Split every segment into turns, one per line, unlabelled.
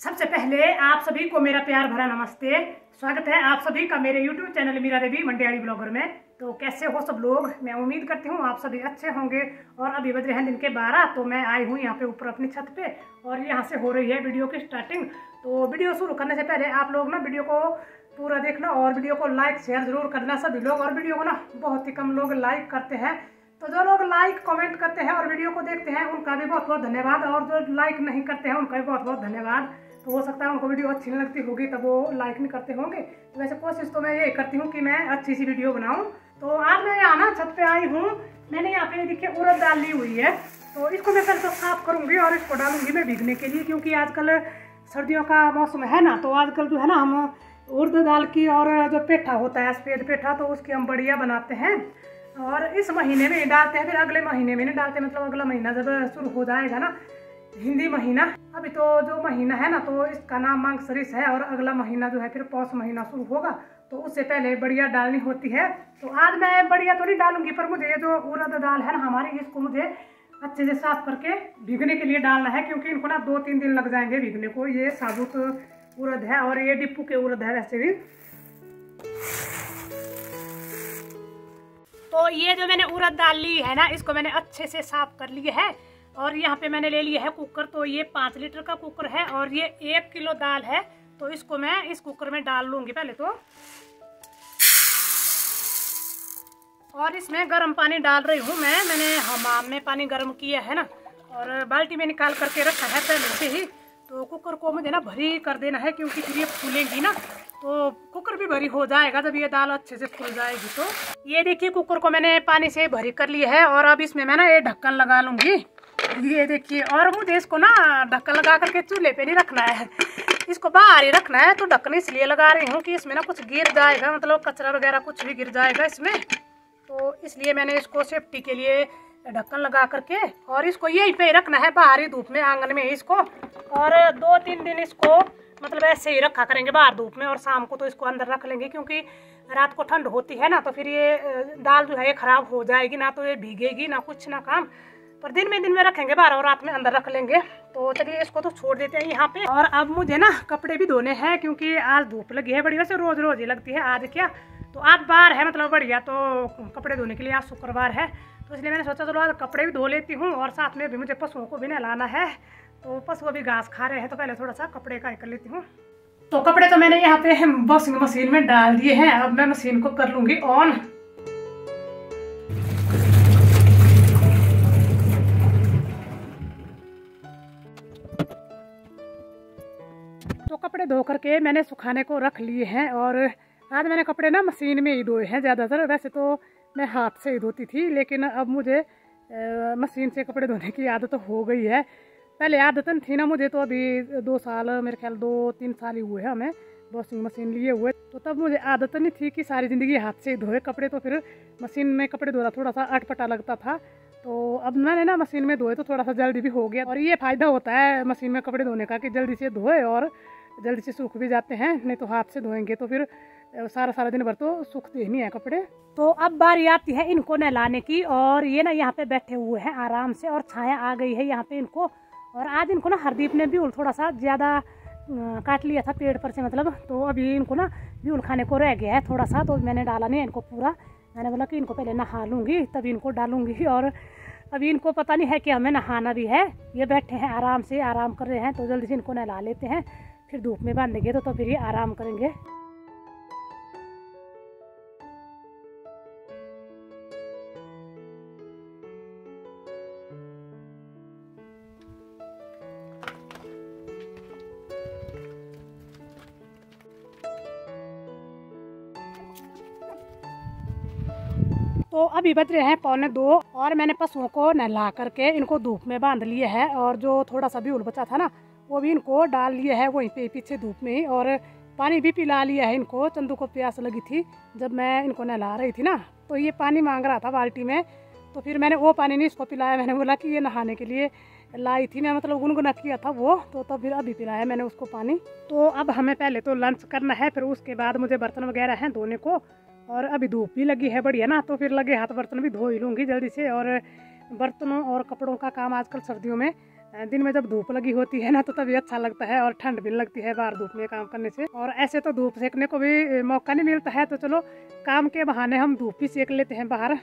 सबसे पहले आप सभी को मेरा प्यार भरा नमस्ते। स्वागत है आप सभी का मेरे YouTube channel Meera Devi Mandiyadi blogger में। तो कैसे हो सब लोग, मैं उम्मीद करती हूँ आप सभी अच्छे होंगे। और अभी बज रहे हैं दिन के 12, तो मैं आई हूँ यहाँ पे ऊपर अपनी छत पे और यहाँ से हो रही है वीडियो की स्टार्टिंग। तो वीडियो शुरू करने से पहले आप लोग ना वीडियो को पूरा देखना और वीडियो को लाइक शेयर जरूर करना सभी लोग। और वीडियो को ना बहुत ही कम लोग लाइक करते हैं, तो जो लोग लाइक कमेंट करते हैं और वीडियो को देखते हैं उनका भी बहुत बहुत धन्यवाद। और जो लाइक नहीं करते हैं उनका भी बहुत बहुत धन्यवाद। तो हो सकता है उनको वीडियो अच्छी नहीं लगती होगी तब वो लाइक नहीं करते होंगे। तो वैसे कोशिश तो मैं ये करती हूँ कि मैं अच्छी सी वीडियो बनाऊँ। तो आज मैं यहाँ ना छत पे आई हूँ। मैंने यहाँ पे देखिए उड़द दाल ली हुई है, तो इसको मैं पहले तो साफ करूँगी और इसको डालूंगी मैं भीगने के लिए, क्योंकि आजकल सर्दियों का मौसम है ना। तो आजकल जो है ना हम उड़द दाल की और जो पेठा होता है सफेद पेठा, तो उसकी हम बढ़िया बनाते हैं। और इस महीने में डालते हैं, फिर अगले महीने में नहीं डालते। मतलब अगला महीना जब शुरू हो जाएगा ना, हिंदी महीना, अभी तो जो महीना है ना तो इसका नाम मांगसरिस है। और अगला महीना जो है फिर पौष महीना शुरू होगा, तो उससे पहले बढ़िया डालनी होती है। तो आज मैं बढ़िया तो नहीं डालूंगी, पर मुझे ये जो उड़द दाल है ना हमारी, इसको मुझे अच्छे से साफ करके भीगने के लिए डालना है, क्योंकि इनको ना 2-3 दिन लग जाएंगे भीगने को। ये साबुत उड़द है और ये डिप्पू के उड़द है वैसे भी। तो ये जो मैंने उड़द दाल ली है ना, इसको मैंने अच्छे से साफ कर लिया है। और यहाँ पे मैंने ले लिया है कुकर। तो ये 5 लीटर का कुकर है और ये 1 किलो दाल है। तो इसको मैं इस कुकर में डाल लूंगी पहले तो। और इसमें गर्म पानी डाल रही हूँ मैंने हमाम में पानी गर्म किया है ना, और बाल्टी में निकाल करके रखा है पहले से ही। तो कुकर को मुझे ना भरी कर देना है, क्योंकि फिर ये फूलेंगी ना, तो कुकर भी भरी हो जाएगा जब ये दाल अच्छे से फूल जाएगी। तो ये देखिए कुकर को मैंने पानी से भरी कर लिया है। और अब इसमें मैं ना ये ढक्कन लगा लूंगी, ये देखिए। और मुझे इसको ना ढक्कन लगा करके चूल्हे पे नहीं रखना है, इसको बाहर ही रखना है। तो ढक्कन इसलिए लगा रही हूँ कि इसमें ना कुछ गिर जाएगा, मतलब कचरा वगैरह कुछ भी गिर जाएगा इसमें। तो इसलिए मैंने इसको सेफ्टी के लिए ढक्कन लगा करके, और इसको यहीं पे ही रखना है बाहरी धूप में, आंगन में इसको। और 2-3 दिन इसको मतलब ऐसे ही रखा करेंगे बाहर धूप में, और शाम को तो इसको अंदर रख लेंगे, क्योंकि रात को ठंड होती है ना, तो फिर ये दाल जो है ये खराब हो जाएगी ना, तो ये भीगेगी ना कुछ ना काम। पर दिन में रखेंगे बाहर और रात में अंदर रख लेंगे। तो चलिए इसको तो छोड़ देते हैं यहाँ पे। और अब मुझे ना कपड़े भी धोने हैं, क्योंकि आज धूप लगी है बढ़िया से, रोज रोज ही लगती है, आज क्या तो आज बार है मतलब बढ़िया। तो कपड़े धोने के लिए आज शुक्रवार है, तो इसलिए मैंने सोचा चलो आज कपड़े भी धो लेती हूँ। और साथ में भी मुझे पशुओं को भी नहलाना है, तो पशु अभी घास खा रहे हैं, तो पहले थोड़ा सा कपड़े का कर लेती हूँ। तो कपड़े तो मैंने यहाँ पे वॉशिंग मशीन में डाल दिए हैं। अब मैं मशीन को कर लूंगी ऑन। तो कपड़े धो करके मैंने सुखाने को रख लिए हैं। और आज मैंने कपड़े ना मशीन में ही धोए हैं ज़्यादातर। वैसे तो मैं हाथ से ही धोती थी, लेकिन अब मुझे मशीन से कपड़े धोने की आदत हो गई है। पहले आदत थी ना मुझे, तो अभी 2 साल, मेरे ख्याल 2-3 साल ही हुए हैं हमें वॉशिंग मशीन लिए हुए। तो तब मुझे आदत नहीं थी कि सारी ज़िंदगी हाथ से ही धोए कपड़े, तो फिर मशीन में कपड़े धोना थोड़ा सा अटपटा लगता था। तो अब मैंने ना मशीन में धोए तो थोड़ा सा जल्दी भी हो गया। और ये फ़ायदा होता है मशीन में कपड़े धोने का कि जल्दी से धोए और जल्दी से सूख भी जाते हैं। नहीं तो हाथ से धोएंगे तो फिर सारा दिन भर तो सूखते ही नहीं है कपड़े। तो अब बारी आती है इनको नहलाने की। और ये ना यहाँ पे बैठे हुए हैं आराम से, और छाया आ गई है यहाँ पे इनको। और आज इनको ना हरदीप ने ब्यूल थोड़ा सा ज़्यादा काट लिया था पेड़ पर से, मतलब तो अभी इनको ना ब्यूल खाने को रह गया है थोड़ा सा, तो मैंने डाला नहीं इनको पूरा। मैंने बोला कि इनको पहले नहा लूँगी तभी इनको डालूँगी। और अभी इनको पता नहीं है कि हमें नहाना भी है। ये बैठे हैं आराम से, आराम कर रहे हैं, तो जल्दी से इनको नहला लेते हैं, फिर धूप में बांधेंगे तो फिर ये आराम करेंगे। तो अभी बज रहे हैं 1:45 और मैंने पशुओं को नहला करके इनको धूप में बांध लिए है। और जो थोड़ा सा ब्यूल बचा था ना वो भी इनको डाल लिया है वहीं पे पीछे धूप में ही। और पानी भी पिला लिया है इनको। चंदू को प्यास लगी थी जब मैं इनको नहला रही थी ना, तो ये पानी मांग रहा था बाल्टी में, तो फिर मैंने वो पानी नहीं इसको पिलाया। मैंने बोला कि ये नहाने के लिए लाई थी मैं, मतलब गुनगुना किया था वो, तो तब फिर अभी पिलाया मैंने उसको पानी। तो अब हमें पहले तो लंच करना है, फिर उसके बाद मुझे बर्तन वगैरह हैं धोने को। और अभी धूप भी लगी है बढ़िया ना, तो फिर लगे हाथ बर्तन भी धो ही लूँगी जल्दी से। और बर्तनों और कपड़ों का काम आजकल सर्दियों में दिन में जब धूप लगी होती है ना तो तभी अच्छा लगता है और ठंड भी लगती है बाहर धूप में काम करने से। और ऐसे तो धूप सेकने को भी मौका नहीं मिलता है, तो चलो काम के बहाने हम धूप भी सेक लेते हैं बाहर।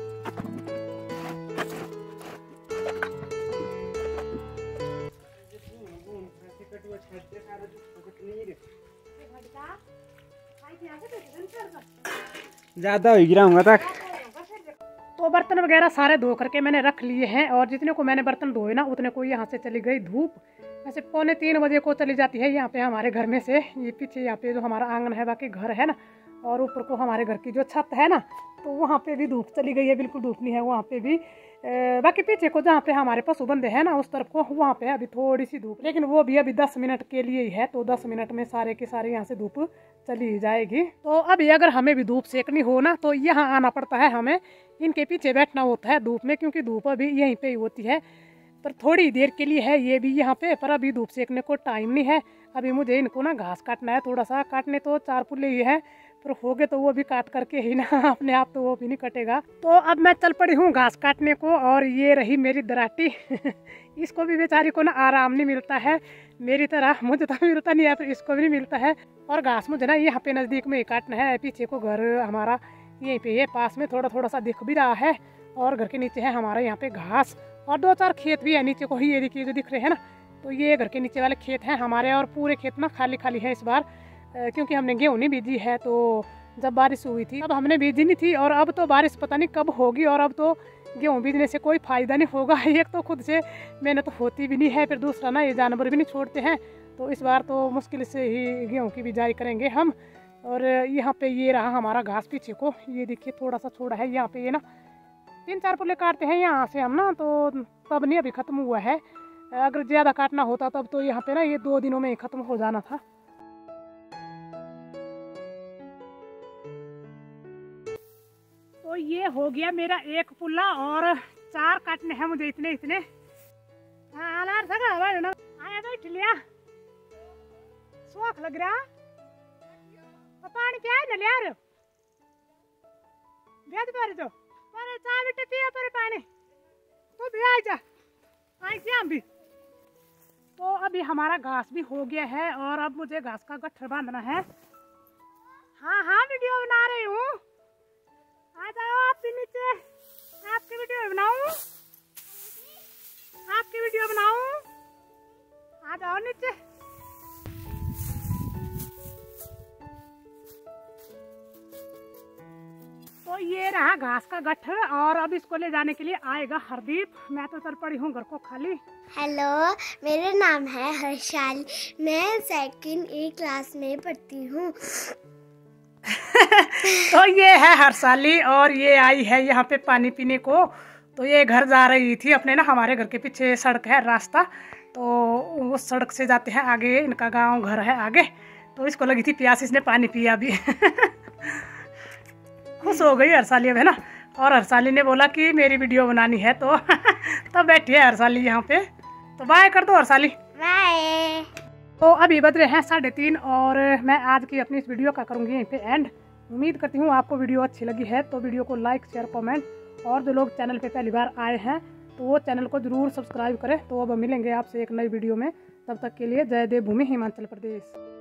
ज्यादा हो गिरा तक।
तो बर्तन वगैरह सारे धो करके मैंने रख लिए हैं, और जितने को मैंने बर्तन धोए ना उतने को यहाँ से चली गई धूप। वैसे 2:45 बजे को चली जाती है यहाँ पे हमारे घर में से। ये पीछे यहाँ पे जो हमारा आंगन है बाकी घर है ना, और ऊपर को हमारे घर की जो छत है ना, तो वहाँ पे भी धूप चली गई है, बिल्कुल धूप नहीं है वहाँ पे भी। बाकी पीछे को जहाँ पे हमारे पशु बंधे हैं ना उस तरफ को, वहाँ पे अभी थोड़ी सी धूप, लेकिन वो भी अभी 10 मिनट के लिए ही है, तो 10 मिनट में सारे के सारे यहाँ से धूप चली जाएगी। तो अभी अगर हमें भी धूप सेकनी हो ना तो यहाँ आना पड़ता है, हमें इनके पीछे बैठना होता है धूप में, क्योंकि धूप अभी यहीं पे ही होती है। पर थोड़ी देर के लिए है ये भी यहाँ पे, पर अभी धूप सेकने को टाइम नहीं है। अभी मुझे इनको ना घास काटना है, थोड़ा सा काटने तो 4 पुल्ले ही है, पर हो गए तो वो भी काट करके ही ना अपने आप तो वो भी नहीं कटेगा। तो अब मैं चल पड़ी हूँ घास काटने को, और ये रही मेरी दराटी इसको भी बेचारी को ना आराम नहीं मिलता है मेरी तरह, मुझे तो मिलता नहीं है, पर इसको भी नहीं मिलता है। और घास मुझे ना यहाँ पे नज़दीक में ही काटना है, पीछे को घर हमारा यहीं पे ये पास में थोड़ा सा दिख भी रहा है, और घर के नीचे है हमारा यहाँ पे घास, और 2-4 खेत भी है नीचे को ही, ये देखिए जो दिख रहे हैं ना, तो ये घर के नीचे वाले खेत हैं हमारे। और पूरे खेत ना खाली खाली है इस बार, क्योंकि हमने गेहूँ नहीं बीजी है, तो जब बारिश हुई थी तब हमने बीजी नहीं थी, और अब तो बारिश पता नहीं कब होगी, और अब तो गेहूँ बीजने से कोई फ़ायदा नहीं होगा। एक तो खुद से मेहनत होती भी नहीं है, फिर दूसरा ना ये जानवर भी नहीं छोड़ते हैं, तो इस बार तो मुश्किल से ही गेहूँ की बिजाई करेंगे हम। और यहाँ पे ये रहा हमारा घास पीछे को, ये देखिए थोड़ा सा छोड़ा है यहाँ पे, ये ना 3-4 पुल्ले काटते हैं यहाँ से हम ना, तो तब नहीं अभी ख़त्म हुआ है। अगर ज़्यादा काटना होता तब तो यहाँ पे ना ये 2 दिनों में ही ख़त्म हो जाना था। तो ये हो गया मेरा 1 पुल्ला, और 4 काटने हैं मुझे इतने। आया बैठ लिया, शौक लग रहा, पानी पिया न लिया रे भेज बार जो पर चाय बेटे पिया पर पानी तो भी आ जा आई क्या भी। तो अभी हमारा घास भी हो गया है, और अब मुझे घास का गट्ठर बांधना है। हाँ वीडियो बना रही हूँ, आ जाओ आप भी नीचे, आपकी वीडियो बनाऊं, आपकी वीडियो बनाऊं, आ जाओ नीचे। तो ये रहा घास का गट्ठर, और अब इसको ले जाने के लिए आएगा हरदीप। मैं तो चल पड़ी हूँ घर को खाली।
हेलो, मेरा नाम है हर्षाली, मैं 2nd A क्लास में पढ़ती हूँ।
तो ये है हर्षाली, और ये आई है यहाँ पे पानी पीने को। तो ये घर जा रही थी अपने ना, हमारे घर के पीछे सड़क है रास्ता, तो उस सड़क से जाते हैं आगे, इनका गांव घर है आगे। तो इसको लगी थी प्यास, इसने पानी पिया भी खुश हो गई हर्षाली अब है ना। और हर्षाली ने बोला कि मेरी वीडियो बनानी है, तो तब बैठी है हर्षाली यहाँ पे। तो बाय कर दो हर्षाली।
बाय।
तो अभी बज रहे हैं 3:30, और मैं आज की अपनी इस वीडियो का करूँगी यहीं पे एंड। उम्मीद करती हूँ आपको वीडियो अच्छी लगी है, तो वीडियो को लाइक शेयर कमेंट, और जो लोग चैनल पे पहली बार आए हैं तो वो चैनल को ज़रूर सब्सक्राइब करें। तो अब मिलेंगे आपसे एक नई वीडियो में, तब तक के लिए जय देव भूमि हिमाचल प्रदेश।